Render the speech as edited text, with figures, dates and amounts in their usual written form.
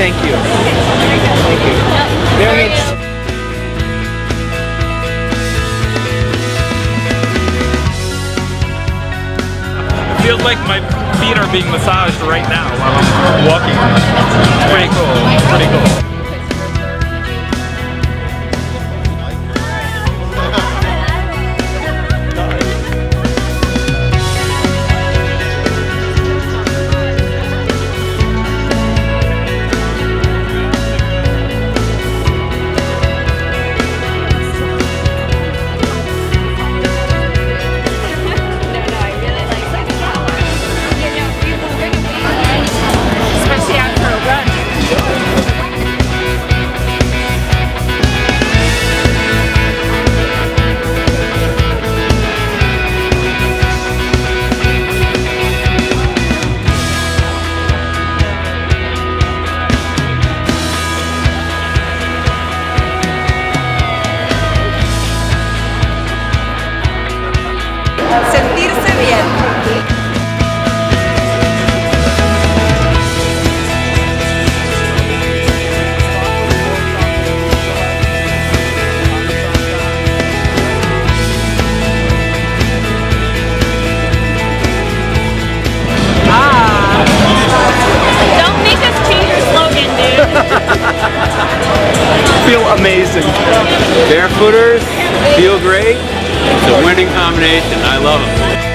Thank you. Thank you. Very good. It feels like my feet are being massaged right now while I'm walking. Pretty cool. Pretty cool. Sentirse bien. Don't make us change your slogan, dude. Feel amazing. Barefooters feel great. It's a winning combination. I love them.